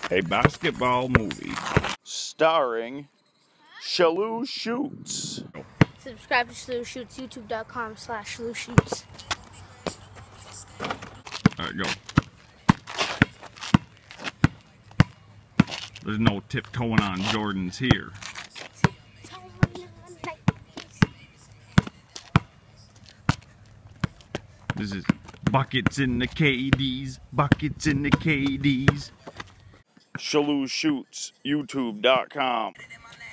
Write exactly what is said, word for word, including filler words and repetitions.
a basketball movie starring Chalouxshoots. Subscribe to Chalouxshoots, youtube dot com slash Chalouxshoots. Alright, go. There's no tiptoeing on Jordans here. This is buckets in the K Ds, buckets in the K Ds. Chalouxshoots, youtube dot com.